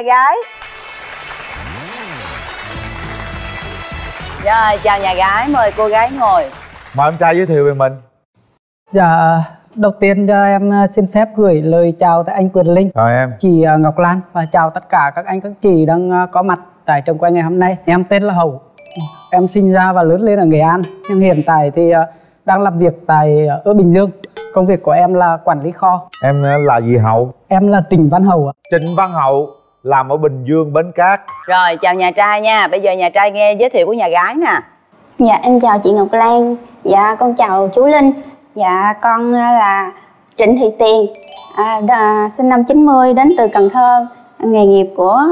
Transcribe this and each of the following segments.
nhà gái. Rồi, chào nhà gái, mời cô gái ngồi. Mời em trai giới thiệu về mình. Dạ, đầu tiên cho em xin phép gửi lời chào tới anh Quyền Linh, Chào em. chị Ngọc Lan và chào tất cả các anh các chị đang có mặt tại trường quay ngày hôm nay. Em tên là Hậu. Em sinh ra và lớn lên ở Nghệ An, nhưng hiện tại thì đang làm việc ở Bình Dương. Công việc của em là quản lý kho. Em là gì Hậu? Em là Trịnh Văn Hậu ạ. Trịnh Văn Hậu, làm ở Bình Dương, Bến Cát. Rồi, chào nhà trai nha. Bây giờ nhà trai nghe giới thiệu của nhà gái nè. Dạ, em chào chị Ngọc Lan. Dạ, con chào chú Linh. Dạ, con là Trịnh Thị Tiền, sinh năm 90, đến từ Cần Thơ. Nghề nghiệp của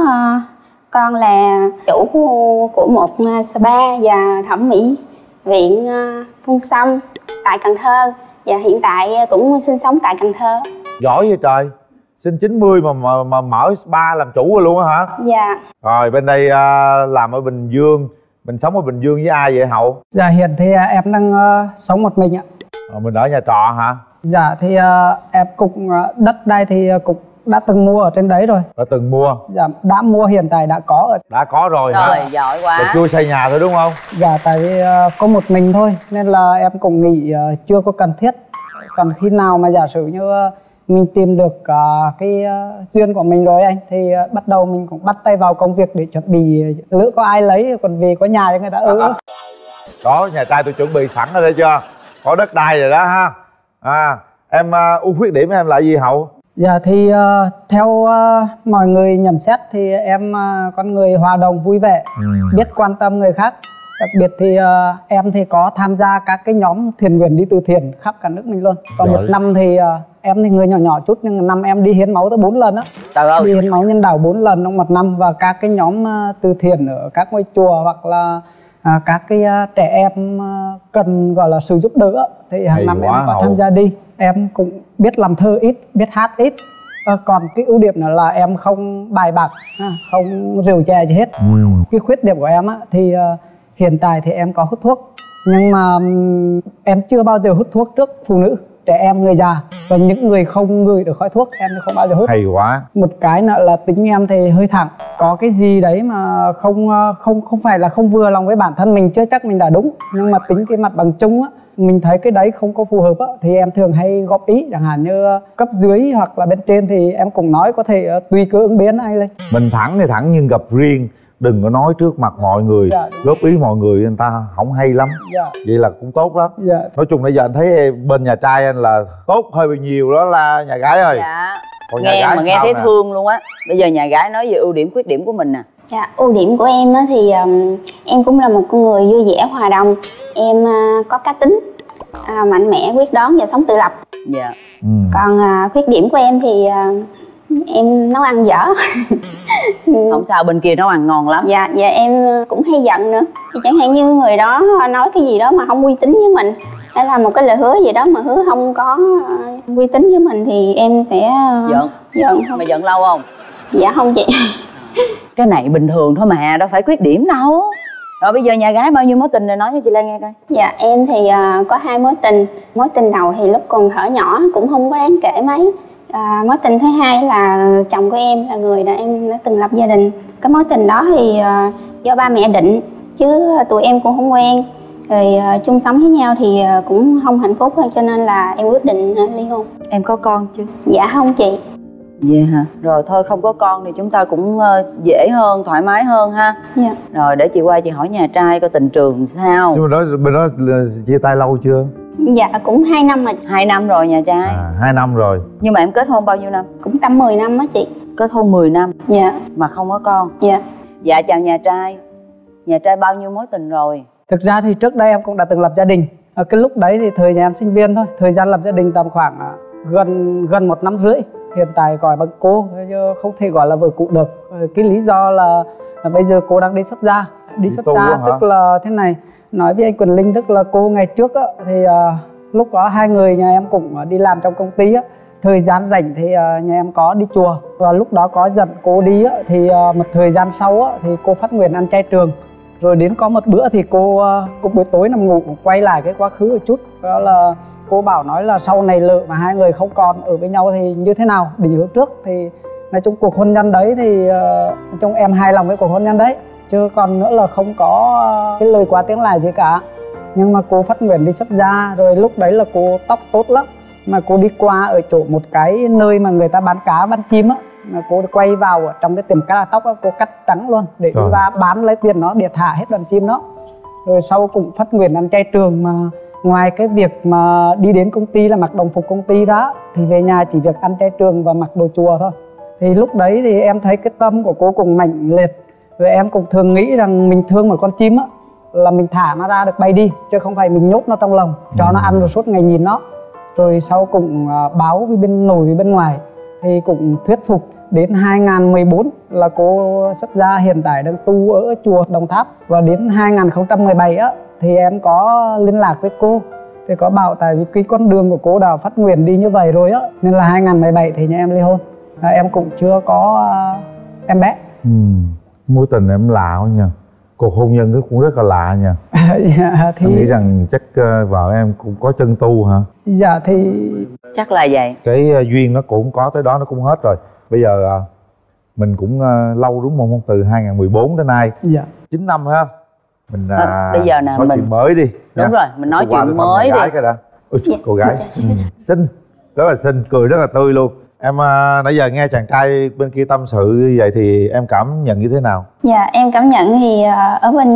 con là chủ của một spa và thẩm mỹ viện Phương Sâm tại Cần Thơ. Và hiện tại cũng sinh sống tại Cần Thơ. Giỏi vậy trời. Sinh 90 mà mở spa làm chủ rồi luôn á hả? Dạ. Rồi bên đây làm ở Bình Dương. Mình sống ở Bình Dương với ai vậy Hậu? Dạ, hiện thì em đang sống một mình ạ. Mình ở nhà trọ hả? Dạ, thì em cũng đất đai thì cũng đã từng mua ở trên đấy rồi. Đã từng mua? Dạ, đã mua, hiện tại đã có. Đã có rồi hả? Rồi, giỏi quá. Rồi chưa xây nhà thôi đúng không? Dạ, tại vì có một mình thôi nên là em cũng nghĩ chưa có cần thiết. Còn khi nào mà giả sử như mình tìm được cái duyên của mình rồi anh, thì bắt đầu mình cũng bắt tay vào công việc để chuẩn bị, lỡ có ai lấy còn vì có nhà cho người ta ở. Đó, nhà trai tôi chuẩn bị sẵn rồi, thấy chưa? Có đất đai rồi đó ha. Em ưu khuyết điểm em là gì Hậu? Dạ thì theo mọi người nhận xét thì em con người hòa đồng, vui vẻ, biết quan tâm người khác. Đặc biệt thì em thì có tham gia các cái nhóm thiện nguyện đi từ thiện khắp cả nước mình luôn. Còn một năm thì em thì người nhỏ nhỏ chút, nhưng năm em đi hiến máu tới 4 lần á. Trời ơi. Đi hiến máu nhân đạo 4 lần trong một năm. Và các cái nhóm từ thiện ở các ngôi chùa hoặc là các cái trẻ em cần gọi là sự giúp đỡ thì hàng năm em có tham gia đi. Em cũng biết làm thơ ít, biết hát ít. Còn cái ưu điểm là em không bài bạc, không rượu chè gì hết. Cái khuyết điểm của em á thì hiện tại thì em có hút thuốc, nhưng mà em chưa bao giờ hút thuốc trước phụ nữ, trẻ em, người già và những người không ngửi được khói thuốc em không bao giờ hút. Hay quá. Một cái nữa là tính em thì hơi thẳng, có cái gì đấy mà không phải là không vừa lòng với bản thân mình chưa chắc mình đã đúng, nhưng mà tính cái mặt bằng chung á, mình thấy cái đấy không có phù hợp á, thì em thường hay góp ý, chẳng hạn như cấp dưới hoặc là bên trên thì em cũng nói có thể tùy cơ ứng biến ai lên. Mình thẳng thì thẳng nhưng gặp riêng, đừng có nói trước mặt mọi người. Dạ, góp ý mọi người người ta không hay lắm. Dạ. Vậy là cũng tốt lắm. Dạ. Nói chung bây giờ anh thấy bên nhà trai anh là tốt hơi bị nhiều đó là nhà gái ơi. Dạ. Còn nghe nhà gái mà nghe thấy nè? thương luôn á. Bây giờ nhà gái nói về ưu điểm khuyết điểm của mình nè. Dạ, ưu điểm của em á thì em cũng là một con người vui vẻ, hòa đồng. Em có cá tính, mạnh mẽ, quyết đoán và sống tự lập. Dạ. Còn khuyết điểm của em thì em nấu ăn dở. Không sao, bên kia nấu ăn ngon lắm. Dạ, và em cũng hay giận nữa. Thì chẳng hạn như người đó nói cái gì đó mà không uy tín với mình, hay là một cái lời hứa gì đó mà hứa không có uy tín với mình thì em sẽ giận không. Mà giận lâu không? Dạ không chị. Cái này bình thường thôi mà, đâu phải khuyết điểm đâu. Rồi bây giờ nhà gái bao nhiêu mối tình rồi nói cho chị Lan nghe coi. Dạ em thì có 2 mối tình. Mối tình đầu thì lúc còn thở nhỏ cũng không có đáng kể mấy. Mối tình thứ hai là chồng của em, là người đã em đã từng lập gia đình. Cái mối tình đó thì do ba mẹ định chứ tụi em cũng không quen. Rồi chung sống với nhau thì cũng không hạnh phúc, cho nên là em quyết định ly hôn. Em có con chưa? Dạ không chị. Vậy hả? Rồi thôi không có con thì chúng ta cũng dễ hơn, thoải mái hơn ha. Dạ. Rồi để chị qua chị hỏi nhà trai coi tình trường sao. Nhưng mà bên đó là chia tay lâu chưa? Dạ cũng 2 năm rồi. 2 năm rồi nhà trai. 2 năm rồi. Nhưng mà em kết hôn bao nhiêu năm? Cũng tầm 10 năm á chị. Kết hôn 10 năm. Dạ. Mà không có con. Dạ. Dạ chào nhà trai. Nhà trai bao nhiêu mối tình rồi? Thực ra thì trước đây em cũng đã từng lập gia đình. Ở cái lúc đấy thì thời gian sinh viên thôi, thời gian lập gia đình tầm khoảng gần 1 năm rưỡi. Hiện tại gọi bằng cô chứ không thể gọi là vợ cũ được. Cái lý do là bây giờ cô đang đi xuất gia. Đi xuất gia tức là thế này, nói với anh Quyền Linh, tức là cô ngày trước á, thì lúc đó hai người nhà em cũng đi làm trong công ty á. Thời gian rảnh thì nhà em có đi chùa, và lúc đó có dẫn cô đi á, thì một thời gian sau á, thì cô phát nguyện ăn chay trường. Rồi đến có một bữa thì cô buổi tối nằm ngủ quay lại cái quá khứ một chút, đó là cô bảo nói là sau này lỡ mà hai người không còn ở với nhau thì như thế nào, định hướng trước thì Nói chung cuộc hôn nhân đấy thì nói chung em hài lòng với cuộc hôn nhân đấy, chứ còn nữa là không có cái lời quá tiếng lại gì cả. Nhưng mà cô phát nguyện đi xuất gia, rồi lúc đấy là cô tóc tốt lắm, mà cô đi qua ở chỗ một cái nơi mà người ta bán cá bán chim á, mà cô quay vào ở trong cái tiệm cắt tóc á, cô cắt trắng luôn để đi ra bán lấy tiền nó để thả hết đàn chim đó. Rồi sau cũng phát nguyện ăn chay trường, mà ngoài cái việc mà đi đến công ty là mặc đồng phục công ty đó, thì về nhà chỉ việc ăn chay trường và mặc đồ chùa thôi. Thì lúc đấy thì em thấy cái tâm của cô cũng mạnh liệt. Rồi em cũng thường nghĩ rằng mình thương một con chim á, là mình thả nó ra được bay đi, chứ không phải mình nhốt nó trong lồng cho nó ăn rồi suốt ngày nhìn nó. Rồi sau cũng báo với bên nội với bên ngoài thì cũng thuyết phục. Đến 2014 là cô xuất gia, hiện tại đang tu ở chùa Đồng Tháp. Và đến 2017 á thì em có liên lạc với cô, thì có bảo tại vì cái con đường của cô đã phát nguyện đi như vậy rồi á, nên là 2017 thì nhà em ly hôn. Em cũng chưa có em bé. Mối tình em lạ quá nha, cuộc hôn nhân cũng rất là lạ nha. Dạ, thì... Em nghĩ rằng chắc vợ em cũng có chân tu hả? Dạ thì... Chắc là vậy. Cái duyên nó cũng có tới đó, nó cũng hết rồi. Bây giờ mình cũng lâu đúng không? Từ 2014 đến nay. Dạ. 9 năm ha. Mình bây giờ nè, nói mình chuyện mới đi. Đúng rồi, mình nói chuyện mới đi. Cái đã. Ôi, cô gái xinh, rất là xinh, cười rất là tươi luôn. Em nãy giờ nghe chàng trai bên kia tâm sự như vậy thì em cảm nhận như thế nào? Dạ, em cảm nhận thì ở bên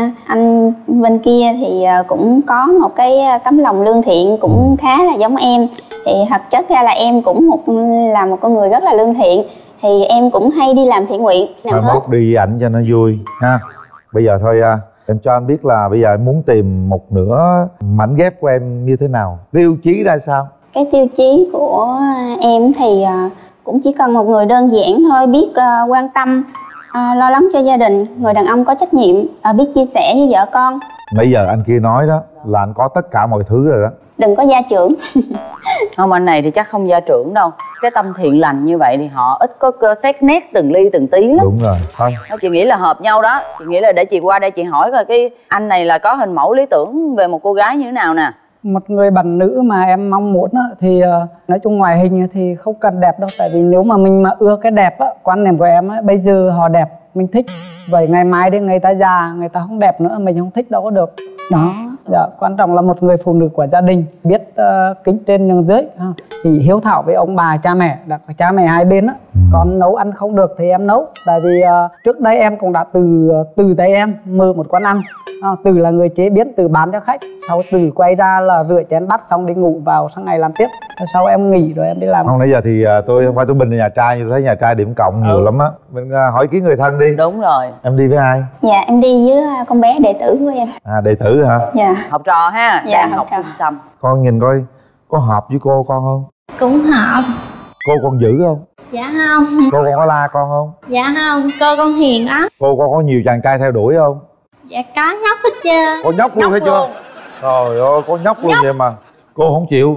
anh bên kia thì cũng có một cái tấm lòng lương thiện, cũng khá là giống em. Thì thật chất ra là em cũng là một con người rất là lương thiện. Thì em cũng hay đi làm thiện nguyện. Mai mốt đi với ảnh cho nó vui ha. Bây giờ thôi em cho anh biết là bây giờ em muốn tìm một nửa mảnh ghép của em như thế nào? Tiêu chí ra sao? Cái tiêu chí của em thì cũng chỉ cần một người đơn giản thôi, biết quan tâm, lo lắng cho gia đình, người đàn ông có trách nhiệm, biết chia sẻ với vợ con. Nãy giờ anh kia nói đó là anh có tất cả mọi thứ rồi đó. Đừng có gia trưởng. Không, anh này thì chắc không gia trưởng đâu. Cái tâm thiện lành như vậy thì họ ít có xét nét từng ly từng tí lắm. Đúng rồi, thôi. Chị nghĩ là hợp nhau đó. Chị nghĩ là để chị qua đây chị hỏi coi cái anh này là có hình mẫu lý tưởng về một cô gái như thế nào nè. Một người bạn nữ mà em mong muốn á, thì nói chung ngoại hình thì không cần đẹp đâu. Tại vì nếu mà mình mà ưa cái đẹp á, quan niệm của em á, bây giờ họ đẹp mình thích, vậy ngày mai đi người ta già, người ta không đẹp nữa, mình không thích đâu có được đó. Dạ, quan trọng là một người phụ nữ của gia đình, biết kính trên nhường dưới, thì hiếu thảo với ông bà cha mẹ, là cha mẹ hai bên á. Còn nấu ăn không được thì em nấu. Tại vì trước đây em cũng đã từ tay em mở một quán ăn. Từ là người chế biến, từ bán cho khách, sau từ quay ra là rửa chén bát xong đi ngủ, vào sáng ngày làm tiếp. Sau em nghỉ rồi em đi làm. Không, nãy giờ thì tôi không phải tôi bình là nhà trai, nhưng tôi thấy nhà trai điểm cộng nhiều lắm á. Mình hỏi ý kiến người thân đi. Đúng rồi. Em đi với ai? Dạ, em đi với con bé đệ tử của em. À, đệ tử hả? Dạ. Học trò ha. Dạ, đang học trò. Phương Sâm. Con nhìn coi có hợp với cô con không? Cũng hợp. Cô con dữ không? Dạ không. Cô con có la con không? Dạ không, cô con hiền lắm. Cô con có nhiều chàng trai theo đuổi không? Dạ có nhóc hết trơn. Cô nhóc luôn hay chưa? Trời ơi, có nhóc luôn vậy mà cô không chịu.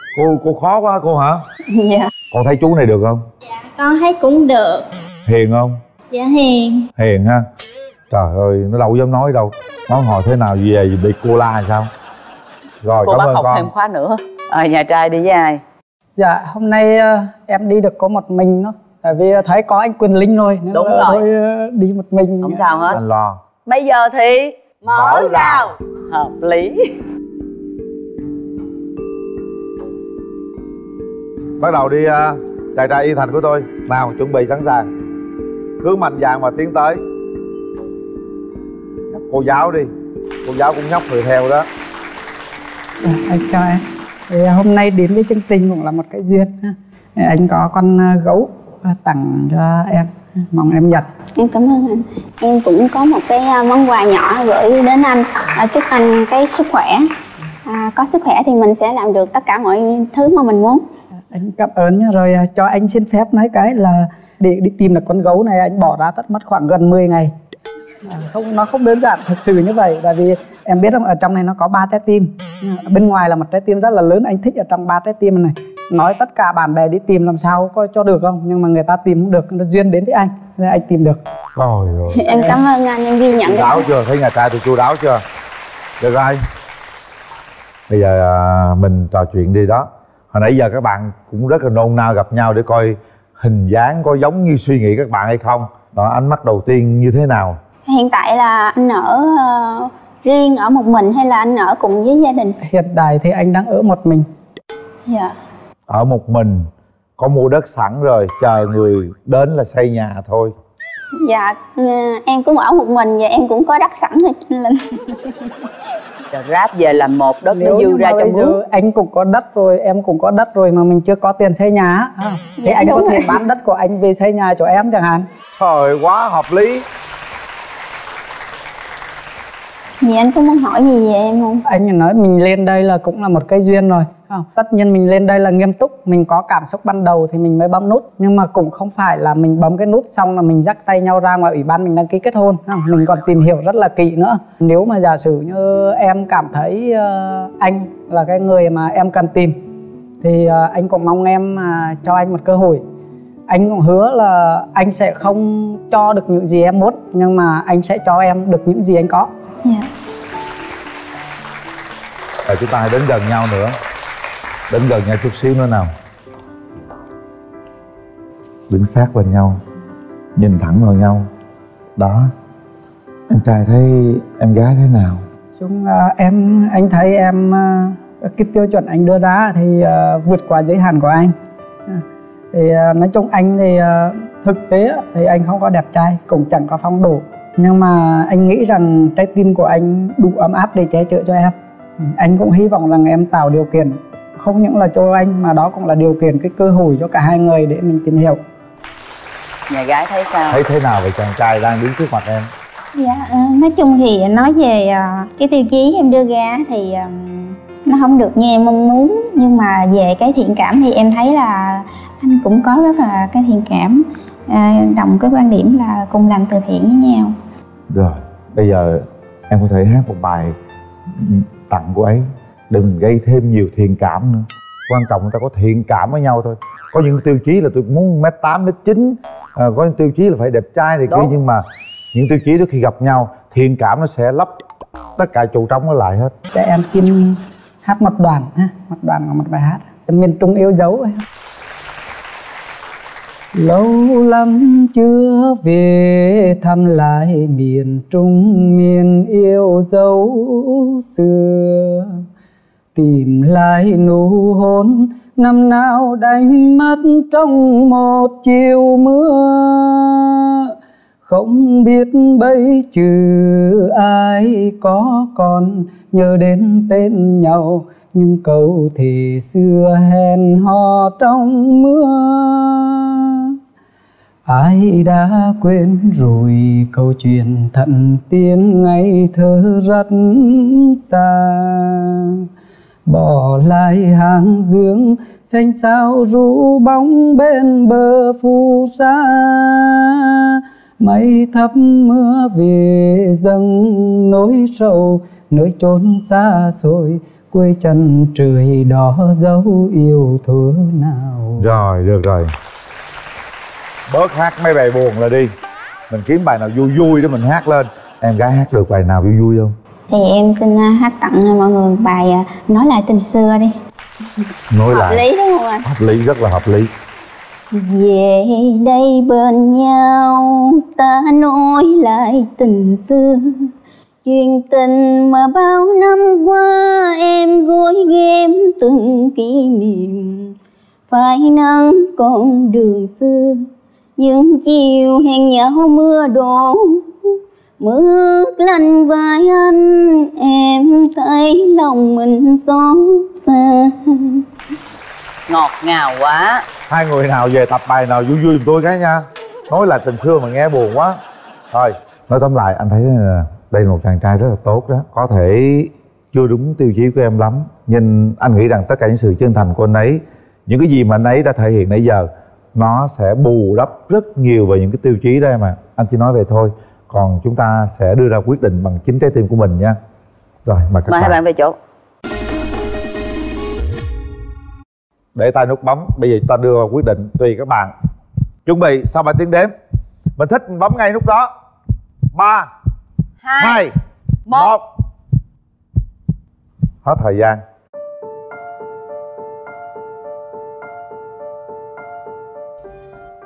Cô khó quá cô hả? Dạ. Con thấy chú này được không? Dạ con thấy cũng được. Hiền không? Dạ hiền. Hiền ha. Trời ơi, nó đâu dám nói đâu. Nói họ thế nào về bị cô la hay sao? Rồi, cô cảm bác ơn học con. thêm khóa nữa. Nhà trai đi với ai? Dạ, hôm nay em đi được có một mình thôi. Tại vì thấy có anh Quyền Linh rồi nên Đúng là rồi. thôi đi một mình. Không sao hết. Anh lo. Bây giờ thì mở Mở rào. Hợp lý. Bắt đầu đi chàng trai Yên Thành của tôi. Nào, chuẩn bị sẵn sàng. Cứ mạnh dạn mà tiến tới. Cô giáo đi. Cô giáo cũng nhóc người theo đó. Anh chào em. Thì hôm nay đến với chương trình cũng là một cái duyên ha. Anh có con gấu tặng cho em, mong em nhận. Em cảm ơn anh. Em cũng có một cái món quà nhỏ gửi đến anh. Chúc anh cái sức khỏe. Có sức khỏe thì mình sẽ làm được tất cả mọi thứ mà mình muốn. Anh cảm ơn nhá. Rồi cho anh xin phép nói cái là để đi tìm được con gấu này anh bỏ ra tất mất khoảng gần 10 ngày. Nó không đơn giản thực sự như vậy. Tại vì em biết không, ở trong này nó có 3 trái tim. Bên ngoài là một trái tim rất là lớn, anh thích ở trong 3 trái tim này. Nói tất cả bạn bè đi tìm làm sao có cho được không, nhưng mà người ta tìm không được, nó duyên đến với anh nên anh tìm được. Trời ơi. Em cảm ơn anh, em ghi nhận. Chu đáo chưa? Thấy nhà trai tôi chu đáo chưa? Được rồi. Bây giờ mình trò chuyện đi đó. Hồi nãy giờ các bạn cũng rất là nôn nao gặp nhau để coi hình dáng có giống như suy nghĩ các bạn hay không? Đó, ánh mắt đầu tiên như thế nào? Hiện tại là anh ở riêng ở một mình hay là anh ở cùng với gia đình? Hiện tại thì anh đang ở một mình. Dạ. Ở một mình, có mua đất sẵn rồi, chờ người đến là xây nhà thôi. Dạ, em cũng ở một mình và em cũng có đất sẵn rồi cho nên Ráp về làm một đất nó Nếu dư như ra mà cho bây giờ mướn. anh cũng có đất rồi, em cũng có đất rồi mà mình chưa có tiền xây nhà á, thì Dạ, anh có đúng thể rồi. bán đất của anh về xây nhà cho em chẳng hạn. Trời, quá hợp lý. Dạ, anh có muốn hỏi gì về em không? Anh nói mình lên đây là cũng là một cái duyên rồi, không? Tất nhiên mình lên đây là nghiêm túc, mình có cảm xúc ban đầu thì mình mới bấm nút, nhưng mà cũng không phải là mình bấm cái nút xong là mình dắt tay nhau ra ngoài ủy ban mình đăng ký kết hôn, không? Mình còn tìm hiểu rất là kỹ nữa. Nếu mà giả sử như em cảm thấy anh là cái người mà em cần tìm thì anh cũng mong em cho anh một cơ hội. Anh cũng hứa là anh sẽ không cho được những gì em muốn, nhưng mà anh sẽ cho em được những gì anh có. Dạ. Rồi chúng ta hãy đến gần nhau nữa. Đến gần nhau chút xíu nữa nào. Đứng sát vào nhau, nhìn thẳng vào nhau. Đó. Anh trai thấy em gái thế nào? Chung anh thấy em cái tiêu chuẩn anh đưa ra thì vượt quá giới hạn của anh. Thì nói chung anh thì thực tế thì anh không có đẹp trai, cũng chẳng có phong độ, nhưng mà anh nghĩ rằng trái tim của anh đủ ấm áp để che chở cho em. Anh cũng hy vọng rằng em tạo điều kiện không những là cho anh mà đó cũng là điều kiện, cái cơ hội cho cả hai người để mình tìm hiểu. Nhà gái thấy sao? Thấy thế nào về chàng trai đang đứng trước mặt em? Dạ, nói chung thì nói về cái tiêu chí em đưa ra thì nó không được như em mong muốn, nhưng mà về cái thiện cảm thì em thấy là anh cũng có rất là cái thiện cảm, đồng cái quan điểm là cùng làm từ thiện với nhau. Rồi, bây giờ em có thể hát một bài tặng cô ấy để mình gây thêm nhiều thiện cảm nữa. Quan trọng người ta có thiện cảm với nhau thôi. Có những tiêu chí là tôi muốn 1m8, 1m9, có những tiêu chí là phải đẹp trai thì kia, nhưng mà những tiêu chí đó khi gặp nhau, thiện cảm nó sẽ lấp tất cả trụ trống nó lại hết. Cho em xin hát một đoạn ha, một đoạn của một bài hát Miền Trung yêu dấu. Lâu lắm chưa về thăm lại miền Trung, miền yêu dấu xưa, tìm lại nụ hôn năm nào đánh mất trong một chiều mưa. Không biết bây trừ ai có còn nhớ đến tên nhau, nhưng câu thề xưa hẹn hò trong mưa. Ai đã quên rồi câu chuyện thận tiên ngày thơ rất xa, bỏ lại hàng dương xanh xao ru bóng bên bờ phù sa. Mây thấp mưa về dâng nỗi sầu, nơi chốn xa xôi quê chân trời đỏ dấu yêu thuở nào. Rồi, được rồi. Bớt hát mấy bài buồn là đi. Mình kiếm bài nào vui vui để mình hát lên. Em gái hát được bài nào vui vui không? Thì em xin hát tặng mọi người một bài Nói lại tình xưa đi. Nói Hợp lại. lý đúng không anh? Hợp lý, rất là hợp lý. Về đây bên nhau ta nói lại tình xưa, chuyện tình mà bao năm qua em gối ghém từng kỷ niệm. Phải nắng con đường xưa, những chiều hẹn nhau mưa đổ, mưa lạnh vai anh em thấy lòng mình xót xa. Ngọt ngào quá. Hai người nào về tập bài nào vui vui giùm tôi cái nha. Nói là tình xưa mà nghe buồn quá. Thôi, nói tóm lại anh thấy là đây là một chàng trai rất là tốt đó. Có thể chưa đúng tiêu chí của em lắm, nhưng anh nghĩ rằng tất cả những sự chân thành của anh ấy, những cái gì mà anh ấy đã thể hiện nãy giờ, nó sẽ bù đắp rất nhiều về những cái tiêu chí đó em ạ. Anh chỉ nói về thôi, còn chúng ta sẽ đưa ra quyết định bằng chính trái tim của mình nha. Rồi, mời các Mời hai bạn về chỗ. Để tay nút bấm, bây giờ chúng ta đưa ra quyết định tùy các bạn. Chuẩn bị, sau 3 tiếng đếm. Mình thích mình bấm ngay nút đó. 3 2 1. Hết thời gian.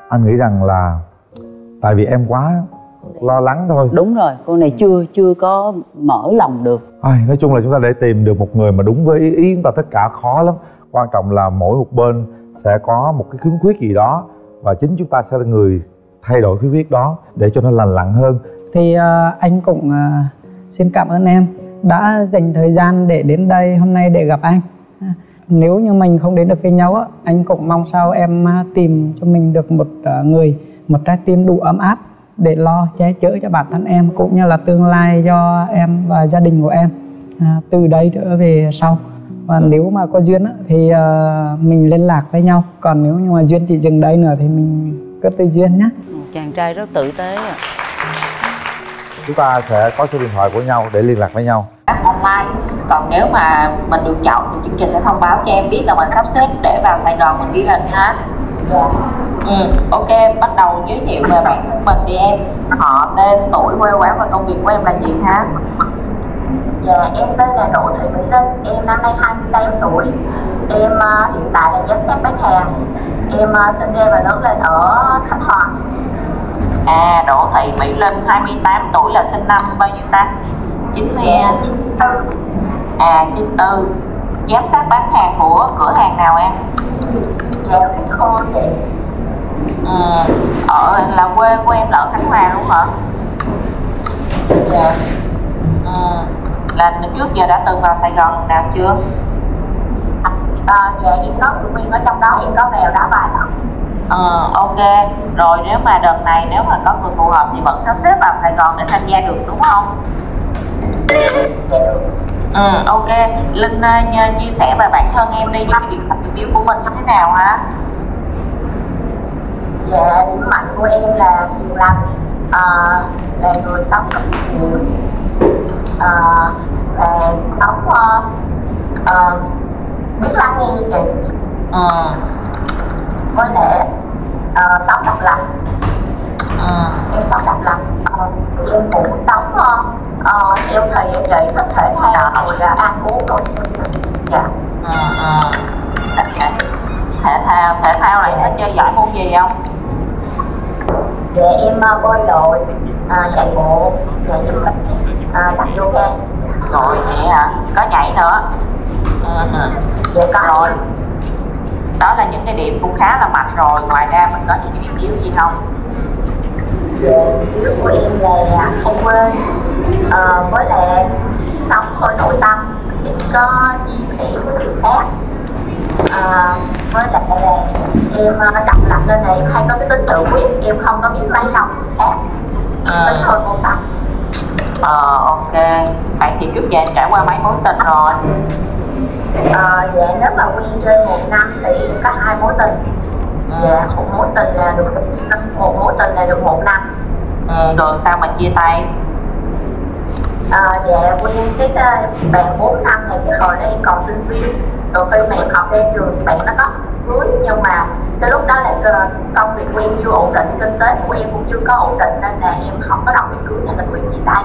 Anh nghĩ rằng là tại vì em quá lo lắng thôi. Đúng rồi, cô này chưa có mở lòng được. Nói chung là chúng ta để tìm được một người mà đúng với ý chúng ta tất cả khó lắm. Quan trọng là mỗi một bên sẽ có một cái khiếm khuyết gì đó, và chính chúng ta sẽ là người thay đổi khiếm khuyết đó để cho nó lành lặn hơn. Thì anh cũng xin cảm ơn em đã dành thời gian để đến đây hôm nay để gặp anh. Nếu như mình không đến được với nhau á, anh cũng mong sao em tìm cho mình được một người, một trái tim đủ ấm áp để lo che chở cho bản thân em cũng như là tương lai cho em và gia đình của em từ đây trở về sau. Và nếu mà có duyên á, thì mình liên lạc với nhau. Còn nếu như mà duyên chỉ dừng đây nữa thì mình cứ tùy duyên nhé. Chàng trai rất tử tế à. Chúng ta sẽ có số điện thoại của nhau để liên lạc với nhau online. Còn nếu mà mình được chọn thì chương trình sẽ thông báo cho em biết là mình sắp xếp để vào Sài Gòn mình ghi hình ha. Ok, bắt đầu giới thiệu về bản thân mình đi em. Họ, tên, tuổi, quê quán và công việc của em là gì ha? Dạ, em tên là Đỗ Thị Mỹ Linh, em năm nay 28 tuổi. Em hiện tại là giám sát bán hàng. Em sinh ra và lớn lên ở Khánh Hòa. Đỗ Thị Mỹ Linh, 28 tuổi, là sinh năm bao nhiêu ta? 94. 94. Giám sát bán hàng của cửa hàng nào em? Dạ, Khánh Hòa chị. Là quê của em là ở Khánh Hòa đúng không hả? Dạ. Là trước giờ đã từng vào Sài Gòn lần nào chưa? Dạ, em có người quen ở trong đó, em có vào đó vài lần. Ok. Rồi nếu mà đợt này nếu mà có người phù hợp thì vẫn sắp xếp vào Sài Gòn để tham gia được đúng không? Dạ được. Ok. Linh chia sẻ về bản thân em đi, những cái điểm mạnh điểm yếu của mình như thế nào hả? Dạ, điểm mạnh của em là hiền lành, là người sống rất nhiều, và sống biết lắng nghe như chị. Với lại sống độc lập. Em sống độc lập. Em cũng sống theo thời gian chị, thích thể thao rồi ăn uống rồi. Dạ. Thể thao này em chơi giỏi môn gì không? Dạ, em bơi lội, chạy bộ, chạy du lịch, tập yoga. Rồi vậy hả? Có nhảy nữa. Dạ có. Rồi. Đó là những cái điểm cũng khá là mạnh rồi. Ngoài ra mình có những cái điểm yếu gì không? Dạ, điểm yếu của em là hay quên, với lại sống hơi nội tâm, em có chia sẻ với người khác. Với lại là em độc lập nên là em hay có cái tính tự quyết, em không có biết lấy lòng người khác, tính hơi vô tâm. Ok. Vậy thì trước giờ em trải qua mấy mối tình rồi? Dạ, nếu mà quen chơi 1 năm thì em có 2 mối tình. Dạ, một mối tình là được 1 năm. Rồi sao mà chia tay? Dạ, quen cái bạn 4 năm này, cái hồi đó em còn sinh viên. Rồi khi mà em học lên trường thì bạn nó có cưới, nhưng mà cái lúc đó là công việc của em chưa ổn định, kinh tế của em cũng chưa có ổn định nên là em không có đồng ý cưới nên là tụi em chia tay.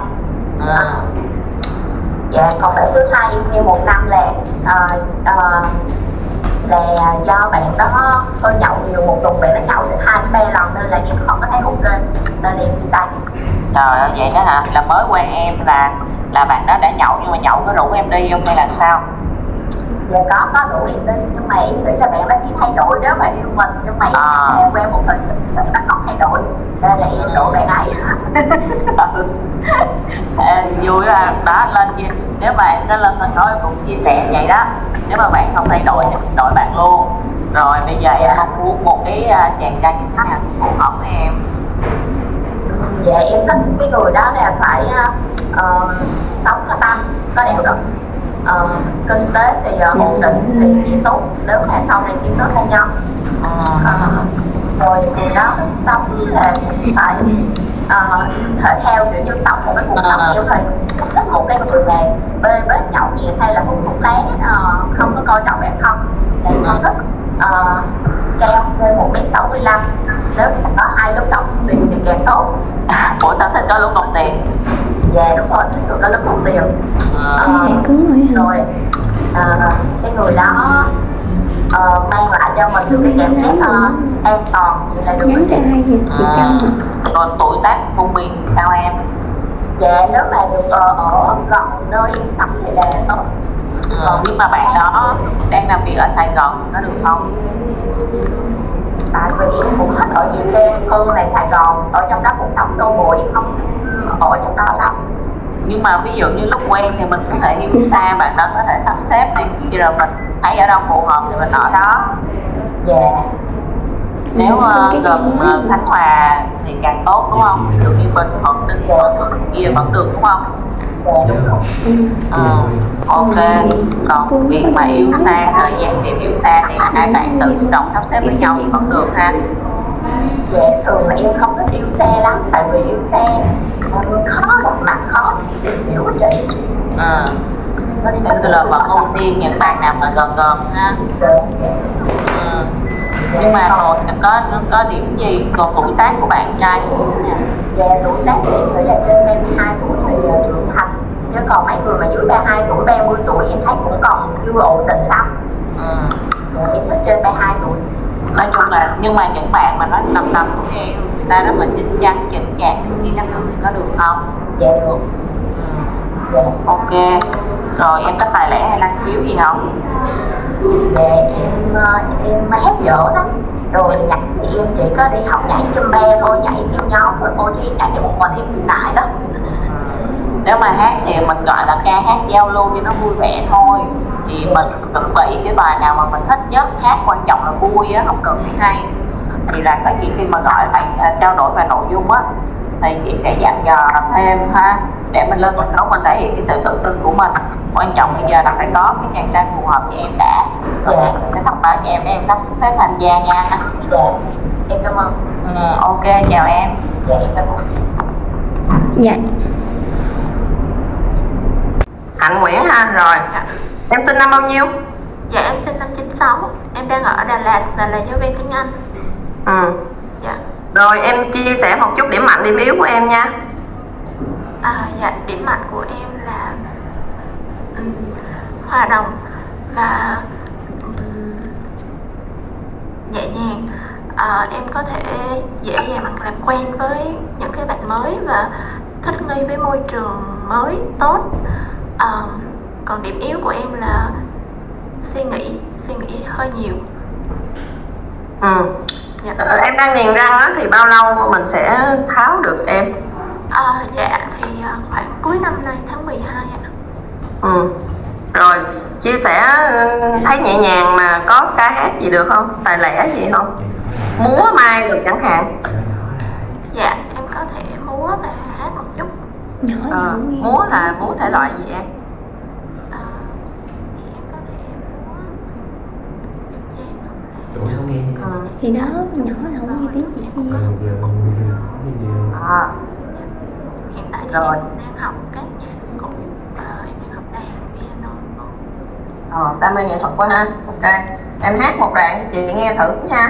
Dạ, còn bạn thứ hai em quen 1 năm là do bạn đó hơi nhậu nhiều, một tuần bạn nó nhậu tới 2-3 lần nên là em không có thấy ok nên em chia tay. Trời ơi, vậy đó hả? Là mới quen em là bạn đó đã nhậu, nhưng mà nhậu có rủ em đi không hay là sao? Dạ có rủ em đi, nhưng mà em nghĩ là bạn nó sẽ thay đổi nếu mà yêu mình, nhưng mà em quen một thời gian nó không thay đổi nên là em đổ bạn ấy. Vui là đó, lên gì nếu mà em có lên mình nói cũng chia sẻ vậy đó. Nếu mà bạn không thay đổi thì mình đổi bạn luôn. Rồi bây giờ em mong muốn một cái chàng trai như thế nào phù hợp với em? Dạ, em thích cái người đó là phải sống có tâm, có đạo đức, kinh tế thì ổn định thì sẽ tốt nếu mà sau này tiến tới hôn nhân. Rồi người đó sống là phải thể theo, kiểu như sống một cái cuộc sống theo thời, thích một cái người mà bê nhậu nhẹt hay là hút thuốc lá, không có coi trọng bản thân. Thì em thích cao lên 1m65, nếu có 2 lúc đồng tiền thì càng tốt. Ủa sao thích có lúc đồng tiền? Dạ đúng rồi, thích được có lúc đồng tiền. Rồi cái người đó mang lại cho mình được cái cảm giác an toàn vậy là được. Nhắn cho ai vậy chị Trâm? Còn tuổi tác Bông Miên thì sao em? Dạ nếu mà được ở gần nơi em sống thì là tốt. Nhưng mà bạn đó đang làm việc ở Sài Gòn thì có được không? Tại vì em cũng thích ở Nha Trang hơn là Sài Gòn, ở trong đó cũng sống xô bồ, em không ở trong đó lắm. Nhưng mà ví dụ như lúc quen thì mình có thể yêu xa, bạn đó có thể sắp xếp này kia rồi mình thấy ở đâu phù hợp thì mình ở đó. Dạ. Nếu gần Khánh Hòa thì càng tốt đúng không? Ví dụ như Bình Thuận, Ninh Thuận kia vẫn được đúng không? Ok. Còn việc mà yêu xa, thời gian tìm yêu xa thì hai bạn tự động sắp xếp với nhau thì vẫn được ha. Dạ thường là em không thích yêu xa lắm, tại vì yêu xa khó gặp mặt, khó tìm hiểu chị. Nên là vẫn ưu tiên những bạn nào mà gần gần ha. Nhưng mà rồi có điểm gì? Còn tuổi tác của bạn trai thì như thế nào? Dạ tuổi tác thì em nghĩ là trên 22 tuổi thì trưởng thành, chứ còn mấy người mà dưới 32 tuổi, 30 tuổi em thấy cũng còn chưa ổn định lắm. Dạ, em thích trên 32 tuổi. Nói chung là nhưng mà những bạn mà nói tầm của em, người ta rất là chín chắn, chỉnh chạc thì các thứ thì có được không? Dạ được. Dạ. Ok. Rồi em có tài lẻ hay năng khiếu gì không? Dạ em hát dở lắm. Rồi nhảy thì em chỉ có đi học nhảy Zumba thôi, nhảy theo nhóm rồi thôi, chứ nhảy một mình em cũng ngại đó. Nếu mà hát thì mình gọi là ca hát giao lưu cho nó vui vẻ thôi. Thì mình chuẩn bị cái bài nào mà mình thích nhất, hát quan trọng là vui á, không cần phải hay. Thì là có gì khi mà gọi phải trao đổi về nội dung á thì chị sẽ dặn dò thêm ha, để mình lên sân khấu mình thể hiện cái sự tự tin của mình. Quan trọng bây giờ là phải có cái chàng trai phù hợp cho em đã, rồi mình sẽ thông báo cho em để em sắp xếp tham gia nha. Dạ em cảm ơn. Ok, chào em. Dạ em cảm ơn. Dạ. Hạnh Nguyễn ha, rồi. Em sinh năm bao nhiêu? Dạ em sinh năm 96. Em đang ở Đà Lạt là giáo viên tiếng Anh. Dạ. Rồi em chia sẻ một chút điểm mạnh, điểm yếu của em nha. Dạ điểm mạnh của em là hòa đồng và nhẹ nhàng. Em có thể dễ dàng làm quen với những cái bạn mới và thích nghi với môi trường mới tốt. Còn điểm yếu của em là suy nghĩ hơi nhiều. Dạ. Em đang niềng răng á, thì bao lâu mình sẽ tháo được em? Dạ thì khoảng cuối năm nay tháng 12 ạ. Rồi chia sẻ thấy nhẹ nhàng mà có ca hát gì được không? Tài lẻ gì không? Múa mai được chẳng hạn. Dạ em có thể múa và hát một chút. Múa là múa thể loại gì em? Thì em có thể múa thì đó nhỏ là không nghe tiếng chị hiện tại thì rồi. em cũng đang học các nhạc cụ, em đang học đàn piano. Đam mê nghệ thuật quá ha. Ok, em hát một đoạn cho chị nghe thử nha.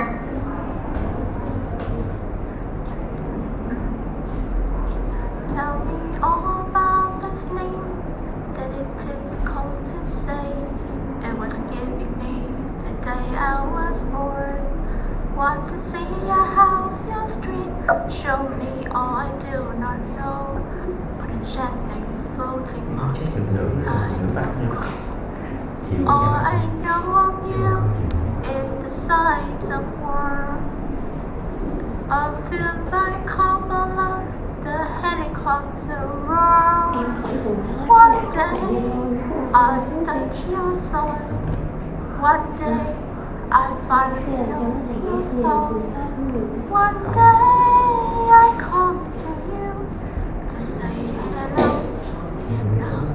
Tell me all about this name that it's difficult to say. It was given me the day I was born. Want to see your house, your street. Show me all I do not know. What a champagne floating on its eyes. All I know of you is the sights of war. A film by Kamala, the helicopter roar. One day I touch your soul. One day I finally know your soul. One day I come to you to say hello, Vietnam.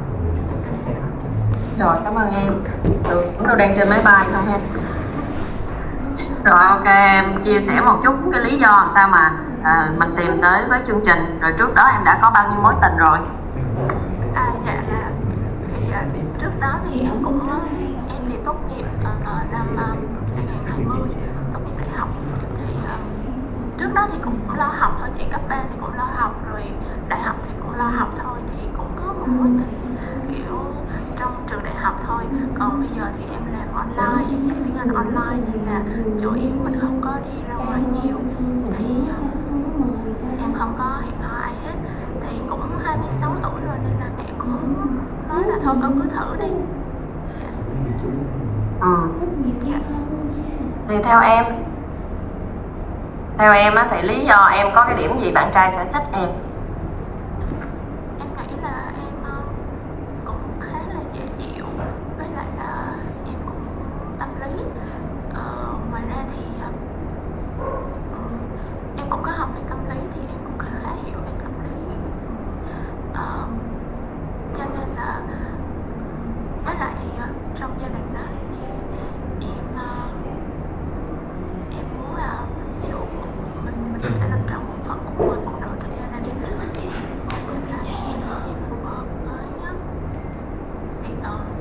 Rồi, cảm ơn em. Chúng tôi đang trên máy bay không ha? Rồi ok, em chia sẻ một chút cái lý do làm sao mà mình tìm tới với chương trình. Rồi trước đó em đã có bao nhiêu mối tình rồi? Dạ là thì trước đó thì em thì tốt nghiệp năm 2020, tốt nghiệp đại học. Thì trước đó thì cũng lo học thôi, chị cấp 3 thì cũng lo học, rồi đại học thì cũng lo học thôi. Thì cũng có một mối tình kiểu trong trường đại học thôi. Còn bây giờ thì em làm online, em dạy tiếng Anh online nên là chủ yếu mình không có đi ra ngoài nhiều, thì em không có hẹn hò ai hết. Thì cũng 26 tuổi rồi nên là mẹ cũng nói là thôi con cứ thử đi. Dạ. Thì theo em á, thì lý do em có cái điểm gì bạn trai sẽ thích em? Em nghĩ là em cũng khá là dễ chịu, với lại là em cũng tâm lý. Ngoài ra thì em cũng có học về tâm lý thì em cũng khá hiểu về tâm lý. Cho nên là với lại thì trong gia đình đó thì em muốn là ví dụ mình sẽ làm tròn một phần của người phụ nữ trong gia đình, cho nên là em phù hợp với việc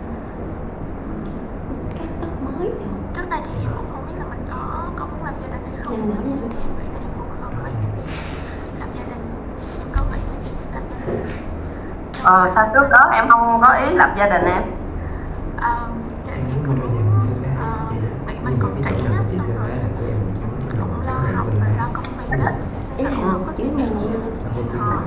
trước đây thì em cũng không biết là mình có muốn làm gia đình hay không, thì em nghĩ là em phù hợp với làm gia đình, em có nghĩ là việc làm gia đình. Sao trước đó em không có ý lập gia đình em? Dạ thì cũng bị mình còn trẻ, xong rồi cũng lo học và lo công việc đó, nên là em không có suy nghĩ nhiều về chuyện hẹn hò.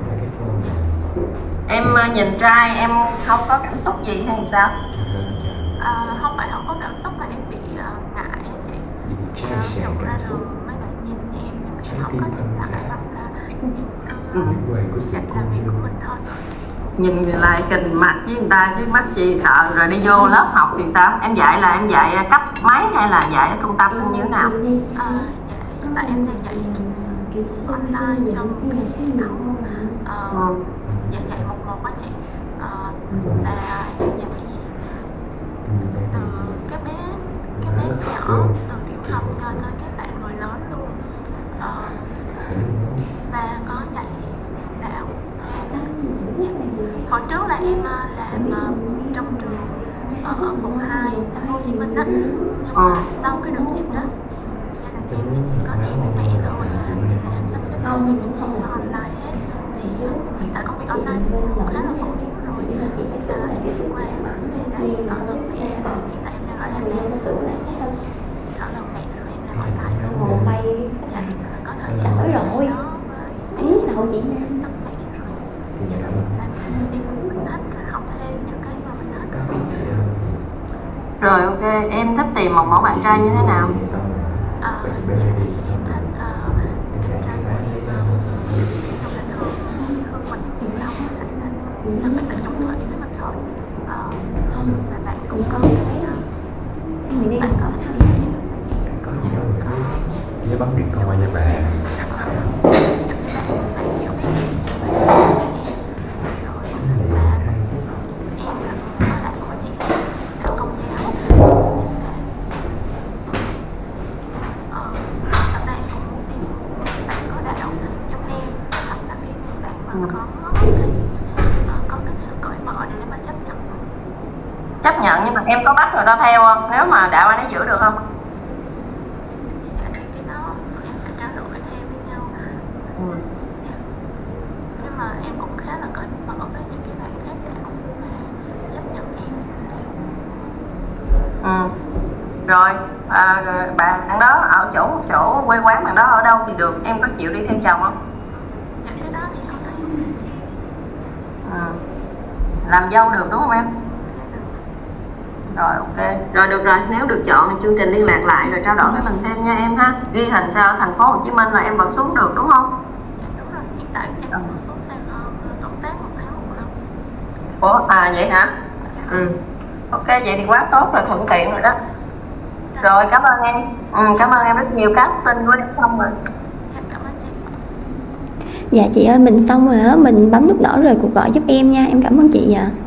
Em nhìn trai em không có cảm xúc gì hay sao? Không phải không có cảm xúc mà em bị ngại á chị. Ví dụ ra đường mấy bạn nhìn em nhưng mà em không có nhìn lại, hoặc là em cứ cách làm việc của mình thôi. Nhìn lại kình mặt với người ta chứ mắc gì sợ. Rồi đi vô lớp học thì sao? Em dạy là em dạy cấp mấy hay là dạy ở trung tâm như thế nào? Dạ, hiện tại em đang dạy online trong cái hệ thống dạy một á chị. Là em dạy từ cái bé nhỏ, từ tiểu học cho tới các bạn người lớn luôn. Và có dạy đạo thêm. Hồi trước là em làm trong trường ở quận 2 thành phố Hồ Chí Minh đó, nhưng mà sau cái đợt dịch đó gia đình em thì chỉ có em với mẹ thôi, nên là em sắp xếp công việc cũng không có online hết. Thì hiện tại công việc online cũng khá là phổ biến rồi, nên sau đó em sẽ qua về đây ở lần mẹ. Hiện tại em đang ở Đà Lạt, ở lần mẹ rồi em làm online luôn. Dạ, có thời gian đó với mẹ đầu chị chăm sóc mẹ rồi. Dạ, làm việc mình thích, rồi học thêm những cái mà mình thích. Rồi ok, em thích tìm một mẫu bạn trai như thế nào? Dạ thì em thích bạn trai của em trong là thương mình lâu, đặc biệt là trong thời với mình thôi. Và bạn cũng có cái bạn có tham gia có gì đâu nhớ bấm điện coi nha bà. Chấp nhận, nhưng mà em có bắt người ta theo không? Nếu mà đạo anh ấy giữ được không? Thì cái đó em sẽ trao đổi thêm với nhau. Nhưng mà em cũng khá là cởi mở với những cái bạn khác đạo mà chấp nhận em. Rồi bạn đó ở chỗ quê quán bạn đó ở đâu thì được, em có chịu đi theo chồng không? Dạ cái đó thì không thành vấn đề chị. Làm dâu được đúng không em? Rồi ok, rồi được rồi, nếu được chọn thì chương trình liên lạc lại rồi trao đổi với mình thêm nha em ha. Ghi hình sao ở thành phố Hồ Chí Minh là em vẫn xuống được đúng không? Dạ đúng rồi, hiện tại em cũng xuống Sài Gòn công tác 1 tháng 1 lần. Ủa vậy hả? Dạ. Ok vậy thì quá tốt rồi, thuận tiện rồi đó. Rồi cảm ơn em. Cảm ơn em rất nhiều, casting của em xong rồi. Dạ cảm ơn chị. Dạ chị ơi, mình xong rồi á, mình bấm nút đỏ rồi cuộc gọi giúp em nha, em cảm ơn chị ạ.